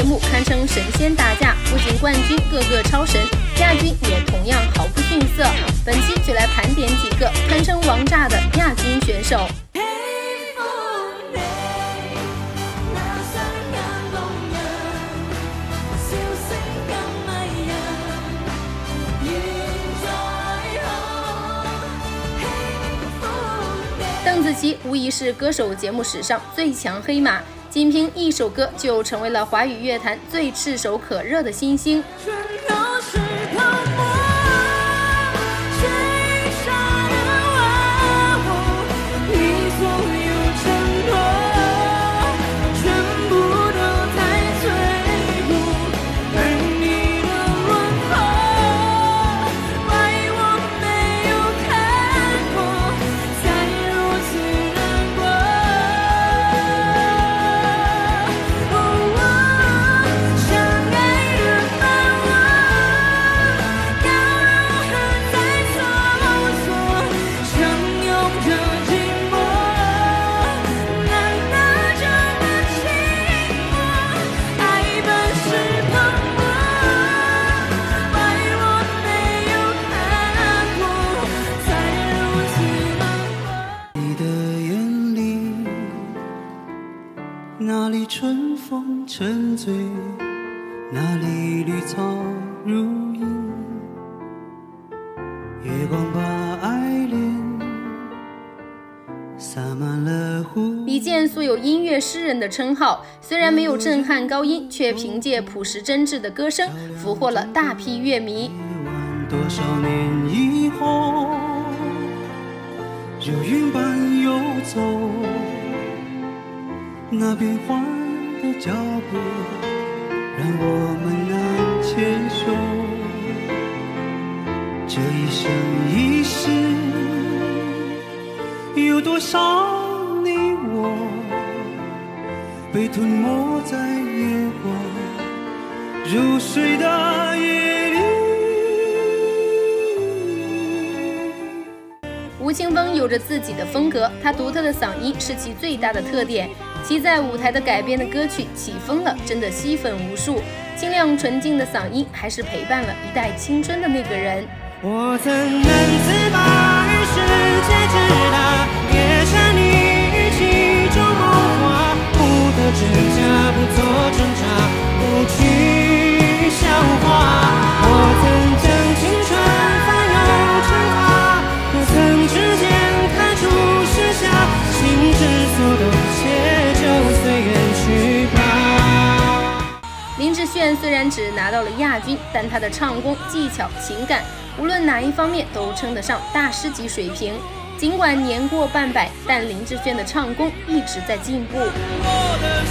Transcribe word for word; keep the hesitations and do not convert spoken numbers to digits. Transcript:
目堪称神仙打架，不仅冠军个个超神，亚军也同样毫不逊色。本期就来盘点几个堪称王炸的亚军选手。 邓紫棋无疑是歌手节目史上最强黑马，仅凭一首歌就成为了华语乐坛最炙手可热的新星。 那里春风沉醉，那里绿草如茵，月光把爱恋洒满了湖。 李健素有音乐诗人的称号，虽然没有震撼高音，却凭借朴实真挚的歌声，俘获了大批乐迷。 多少年以后，如云般游走。 那变幻的脚步，让我们难牵手。这一生一世，有多少你我被吞没在月光如水的夜里。 吴青峰有着自己的风格，他独特的嗓音是其最大的特点。其在舞台的改编的歌曲《起风了》真的吸粉无数，清亮纯净的嗓音还是陪伴了一代青春的那个人。 我曾难自拔于世界之大，也沉溺于其中梦话，不得真假，不做挣扎，不去消化。我曾将青春翻涌成她，我曾指尖看出时下，心之所动，且就随缘去吧。 林志炫虽然只拿到了亚军，但他的唱功、技巧、情感，无论哪一方面都称得上大师级水平。尽管年过半百，但林志炫的唱功一直在进步。 我的